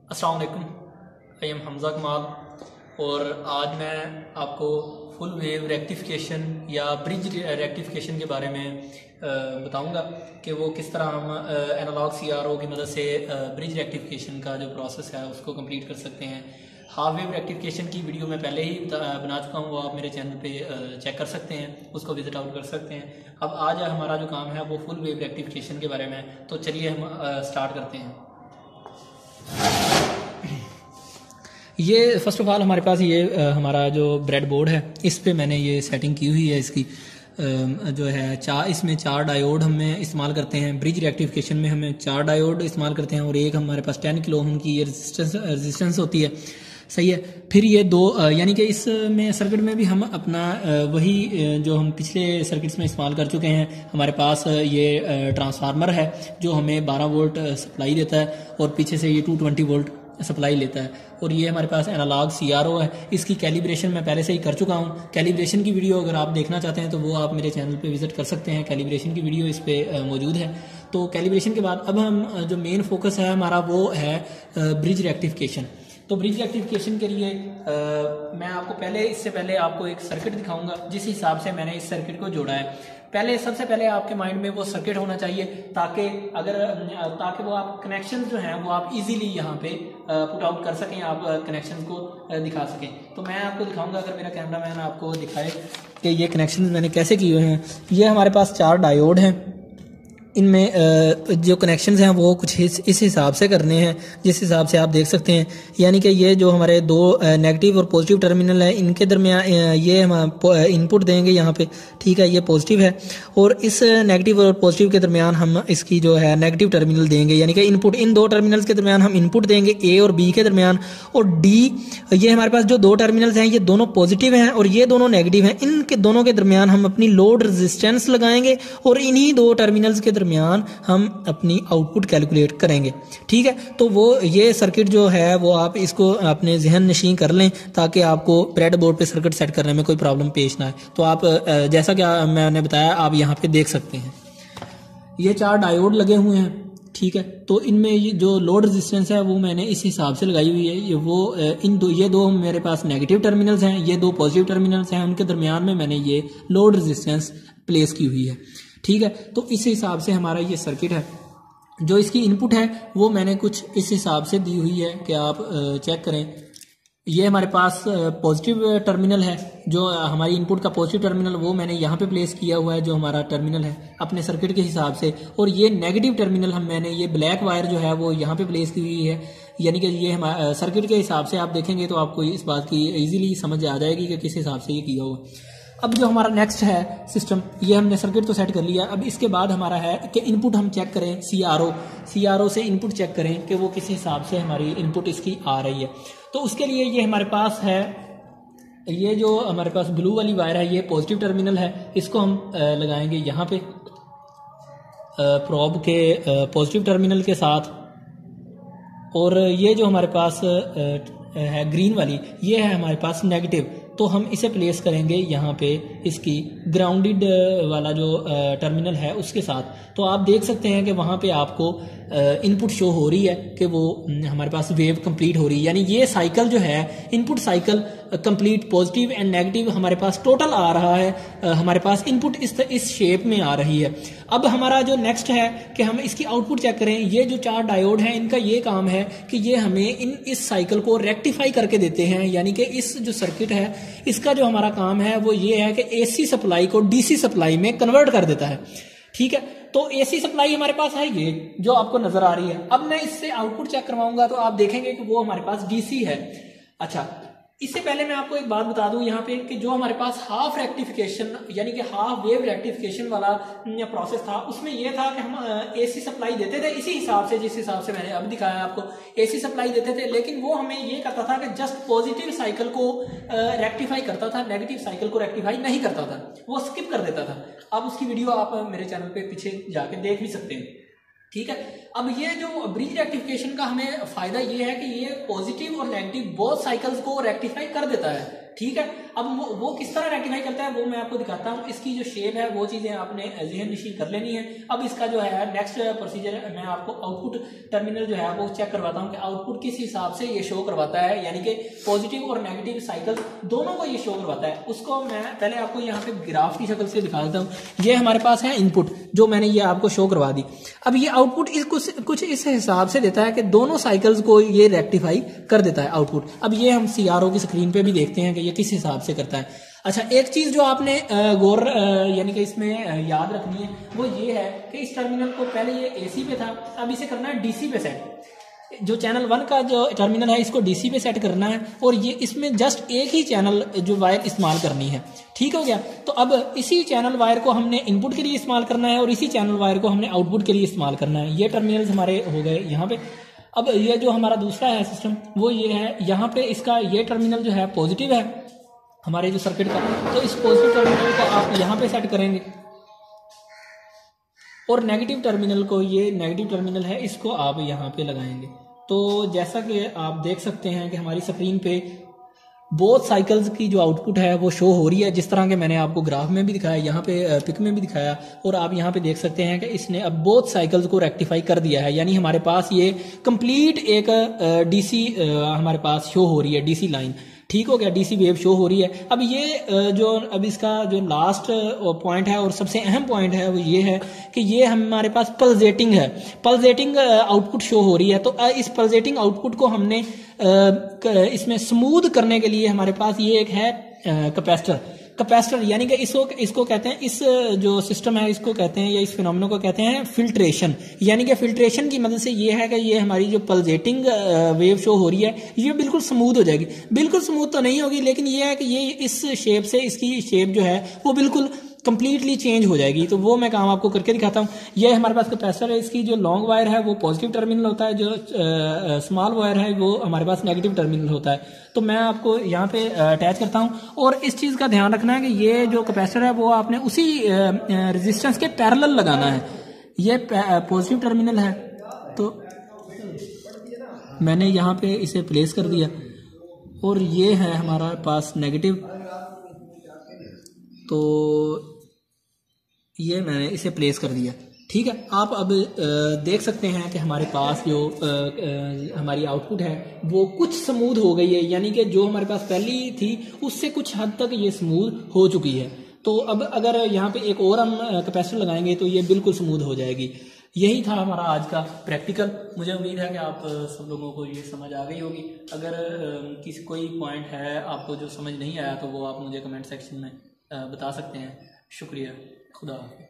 अस्सलाम वालेकुम, I am Hamza कमाल और आज मैं आपको फुल वेव रेक्टिफिकेशन या ब्रिज रेक्टिफिकेशन के बारे में बताऊंगा कि वो किस तरह हम एनालॉग सीआरओ की मदद से ब्रिज रेक्टिफिकेशन का जो प्रोसेस है उसको कंप्लीट कर सकते हैं। हाफ वेव रेक्टिफिकेशन की वीडियो मैं पहले ही बना चुका हूँ, वो आप मेरे चैनल पे चेक कर सकते हैं, उसको विजिट आउट कर सकते हैं। अब आज हमारा जो काम है वो फुल वेव रेक्टिफिकेशन के बारे में, तो चलिए हम स्टार्ट करते हैं। ये फर्स्ट ऑफ ऑल हमारे पास ये हमारा जो ब्रेड बोर्ड है, इस पे मैंने ये सेटिंग की हुई है। इसकी जो है इसमें 4 डायोड हमें इस्तेमाल करते हैं। ब्रिज रेक्टिफिकेशन में हमें 4 डायोड इस्तेमाल करते हैं और एक हमारे पास 10 किलो ओम की ये रेजिस्टेंस होती है। सही है। फिर ये 2 यानी कि इसमें सर्किट में भी हम अपना वही जो हम पिछले सर्किट्स में इस्तेमाल कर चुके हैं। हमारे पास ये ट्रांसफार्मर है जो हमें 12 वोल्ट सप्लाई देता है और पीछे से ये 220 वोल्ट सप्लाई लेता है। और ये हमारे पास एनालॉग सीआरओ है। इसकी कैलिब्रेशन मैं पहले से ही कर चुका हूँ। कैलिब्रेशन की वीडियो अगर आप देखना चाहते हैं तो वो आप मेरे चैनल पे विजिट कर सकते हैं। कैलिब्रेशन की वीडियो इस पे मौजूद है। तो कैलिब्रेशन के बाद अब हम जो मेन फोकस है हमारा वो है ब्रिज रेक्टिफिकेशन। तो ब्रिज रेक्टिफिकेशन के लिए मैं आपको इससे पहले आपको एक सर्किट दिखाऊंगा जिस हिसाब से मैंने इस सर्किट को जोड़ा है। सबसे पहले आपके माइंड में वो सर्किट होना चाहिए ताकि वो आप कनेक्शन जो हैं वो आप इजीली यहाँ पे पुट आउट कर सकें, आप कनेक्शन को दिखा सकें। तो मैं आपको दिखाऊंगा, अगर मेरा कैमरामैन आपको दिखाए कि ये कनेक्शन मैंने कैसे किए हुए हैं। ये हमारे पास 4 डायोड हैं। इनमें जो कनेक्शंस हैं वो कुछ इस हिसाब से करने हैं जिस हिसाब से आप देख सकते हैं। यानी कि ये जो हमारे 2 नेगेटिव और पॉजिटिव टर्मिनल है, इनके दरमियान ये हम इनपुट देंगे यहाँ पे, ठीक है, ये पॉजिटिव है। और इस नेगेटिव और पॉजिटिव के दरमियान हम इसकी जो है नेगेटिव टर्मिनल देंगे, यानी कि इनपुट इन 2 टर्मिनल्स के दरमियान हम इनपुट देंगे ए और बी के दरमियान। और डी, ये हमारे पास जो 2 टर्मिनल्स हैं ये दोनों पॉजिटिव हैं और ये दोनों नेगेटिव हैं। इनके दोनों के दरमियान हम अपनी लोड रेजिस्टेंस लगाएंगे और इन्हीं 2 टर्मिनल्स के दरमियान हम अपनी आउटपुट कैलकुलेट करेंगे। ठीक है, तो वो ये सर्किट जो है वो आप इसको अपने जहन नशीं कर लें ताकि आपको ब्रेड बोर्ड पे सर्किट सेट करने में कोई प्रॉब्लम पेश ना आए। तो आप जैसा कि मैंने बताया आप यहाँ पे देख सकते हैं ये 4 डायोड लगे हुए हैं। ठीक है, तो इनमें ये जो लोड रेजिस्टेंस है वो मैंने इस हिसाब से लगाई हुई है। ये दो मेरे पास नेगेटिव टर्मिनल्स हैं, ये 2 पॉजिटिव टर्मिनल्स हैं, उनके दरमियान में मैंने ये लोड रेजिस्टेंस प्लेस की हुई है। ठीक है, तो इस हिसाब से हमारा ये सर्किट है। जो इसकी इनपुट है वो मैंने कुछ इस हिसाब से दी हुई है कि आप चेक करें। ये हमारे पास पॉजिटिव टर्मिनल है, जो हमारी इनपुट का पॉजिटिव टर्मिनल वो मैंने यहाँ पे प्लेस किया हुआ है जो हमारा टर्मिनल है अपने सर्किट के हिसाब से। और ये नेगेटिव टर्मिनल मैंने ये ब्लैक वायर जो है वो यहाँ पे प्लेस की हुई है। यानी कि ये हमारे सर्किट के हिसाब से आप देखेंगे तो आपको इस बात की इजीली समझ आ जाएगी कि किस हिसाब से ये किया हुआ। अब जो हमारा नेक्स्ट है सिस्टम, ये हमने सर्किट तो सेट कर लिया। अब इसके बाद हमारा है कि इनपुट हम चेक करें, सीआरओ से इनपुट चेक करें कि वो किस हिसाब से हमारी इनपुट इसकी आ रही है। तो उसके लिए ये हमारे पास है, ये जो हमारे पास ब्लू वाली वायर है ये पॉजिटिव टर्मिनल है, इसको हम लगाएंगे यहाँ पे प्रोब के पॉजिटिव टर्मिनल के साथ। और ये जो हमारे पास है ग्रीन वाली, ये है हमारे पास नेगेटिव, तो हम इसे प्लेस करेंगे यहाँ पे इसकी ग्राउंडेड वाला जो टर्मिनल है उसके साथ। तो आप देख सकते हैं कि वहाँ पे आपको इनपुट शो हो रही है कि वो हमारे पास वेव कंप्लीट हो रही है। यानी ये साइकिल जो है input cycle complete positive and negative हमारे पास टोटल आ रहा है, हमारे पास इनपुट इस शेप में आ रही है। अब हमारा जो नेक्स्ट है कि हम इसकी आउटपुट चेक करें। ये जो 4 डायोड हैं इनका ये काम है कि ये हमें इस साइकिल को रेक्टिफाई करके देते हैं। यानी कि इस जो सर्किट है इसका जो हमारा काम है वो ये है कि एसी सप्लाई को डीसी सप्लाई में कन्वर्ट कर देता है। ठीक है, तो एसी सप्लाई हमारे पास है ये जो आपको नजर आ रही है। अब मैं इससे आउटपुट चेक करवाऊंगा तो आप देखेंगे कि वो हमारे पास डीसी है। अच्छा, इससे पहले मैं आपको एक बात बता दूं यहाँ पे कि जो हमारे पास हाफ रेक्टिफिकेशन यानी कि हाफ वेव रेक्टिफिकेशन वाला प्रोसेस था उसमें यह था कि हम एसी सप्लाई देते थे इसी हिसाब से जिस हिसाब से मैंने अब दिखाया आपको, एसी सप्लाई देते थे। लेकिन वो हमें ये करता था कि जस्ट पॉजिटिव साइकिल को रेक्टिफाई करता था, नेगेटिव साइकिल को रेक्टिफाई नहीं करता था, वो स्किप कर देता था। अब उसकी वीडियो आप मेरे चैनल पे पीछे जाके देख भी सकते हैं। ठीक है, अब ये जो ब्रिज रेक्टिफिकेशन का हमें फायदा ये है कि ये पॉजिटिव और नेगेटिव बोथ साइकिल्स को रेक्टिफाई कर देता है। ठीक है। अब वो किस तरह रेक्टिफाई करता है वो मैं आपको दिखाता हूँ। इसकी जो शेप है वो चीज़ें आपने ज़हन नशीन कर लेनी है। अब इसका जो है नेक्स्ट प्रोसीजर, मैं आपको आउटपुट टर्मिनल जो है वो चेक करवाता हूँ कि आउटपुट किस हिसाब से ये शो करवाता है, यानी कि पॉजिटिव और नेगेटिव साइकिल दोनों को ये शो करवाता है। उसको मैं पहले आपको यहाँ पे ग्राफ की शक्ल से दिखा देता हूँ। ये हमारे पास है इनपुट जो मैंने ये आपको शो करवा दी। अब ये आउटपुट कुछ इस हिसाब से देता है कि दोनों साइकिल्स को ये रेक्टिफाई कर देता है आउटपुट। अब ये हम CRO की स्क्रीन पे भी देखते हैं कि ये किस हिसाब से करता है। अच्छा, एक चीज जो आपने गौर यानी कि इसमें याद रखनी है वो ये है कि इस टर्मिनल को पहले ये AC पे था, अब इसे करना है DC पे सेट। जो चैनल 1 का जो टर्मिनल है इसको DC पे सेट करना है और ये इसमें जस्ट एक ही चैनल जो वायर इस्तेमाल करनी है। ठीक हो गया। तो अब इसी चैनल वायर को हमने इनपुट के लिए इस्तेमाल करना है और इसी चैनल वायर को हमने आउटपुट के लिए इस्तेमाल करना है। ये टर्मिनल्स हमारे हो गए यहाँ पे। अब ये जो हमारा दूसरा है सिस्टम वो ये है, यहाँ पे इसका ये टर्मिनल जो है पॉजिटिव है हमारे जो सर्किट का, तो इस पॉजिटिव टर्मिनल को आप यहाँ पे सेट करेंगे और नेगेटिव टर्मिनल को, ये नेगेटिव टर्मिनल है, इसको आप यहाँ पे लगाएंगे। तो जैसा कि आप देख सकते हैं कि हमारी स्क्रीन पे बोथ साइकिल्स की जो आउटपुट है वो शो हो रही है, जिस तरह के मैंने आपको ग्राफ में भी दिखाया, यहाँ पे पिक में भी दिखाया, और आप यहाँ पे देख सकते हैं कि इसने अब बोथ साइकिल्स को रेक्टिफाई कर दिया है। यानी हमारे पास ये कंप्लीट एक DC हमारे पास शो हो रही है, DC लाइन। ठीक हो गया, DC वेव शो हो रही है। अब ये जो अब इसका जो लास्ट पॉइंट है और सबसे अहम पॉइंट है वो ये है कि ये हमारे पास पल्सेटिंग है, पल्सेटिंग आउटपुट शो हो रही है। तो इस पल्सेटिंग आउटपुट को हमने इसमें स्मूथ करने के लिए हमारे पास ये एक है कैपेसिटर, यानी कि इसको कहते हैं, इस जो सिस्टम है इसको कहते हैं या इस फिनोमेना को कहते हैं फिल्ट्रेशन। यानी कि फिल्ट्रेशन की मदद से ये है कि ये हमारी जो पल्सेटिंग वेव शो हो रही है ये बिल्कुल स्मूथ हो जाएगी। बिल्कुल स्मूथ तो नहीं होगी, लेकिन ये है कि ये इस शेप से, इसकी शेप जो है वो बिल्कुल कंप्लीटली चेंज हो जाएगी। तो वो मैं काम आपको करके दिखाता हूँ। ये हमारे पास कैपेसिटर है, इसकी जो लॉन्ग वायर है वो पॉजिटिव टर्मिनल होता है, जो स्मॉल वायर है वो हमारे पास नेगेटिव टर्मिनल होता है। तो मैं आपको यहाँ पे अटैच करता हूँ। और इस चीज़ का ध्यान रखना है कि ये जो कैपेसिटर है वो आपने उसी रेजिस्टेंस के पैरेलल लगाना है। ये पॉजिटिव टर्मिनल है तो मैंने यहाँ पे इसे प्लेस कर दिया, और ये है हमारा पास नेगेटिव, तो ये मैंने इसे प्लेस कर दिया। ठीक है, आप अब देख सकते हैं कि हमारे पास जो हमारी आउटपुट है वो कुछ स्मूथ हो गई है, यानी कि जो हमारे पास पहली थी उससे कुछ हद तक ये स्मूथ हो चुकी है। तो अब अगर यहाँ पे एक और हम कैपेसिटर लगाएंगे तो ये बिल्कुल स्मूथ हो जाएगी। यही था हमारा आज का प्रैक्टिकल। मुझे उम्मीद है कि आप सब लोगों को ये समझ आ गई होगी। अगर किसी कोई पॉइंट है आपको जो समझ नहीं आया तो वो आप मुझे कमेंट सेक्शन में बता सकते हैं। शुक्रिया, खुदा हाफिज़।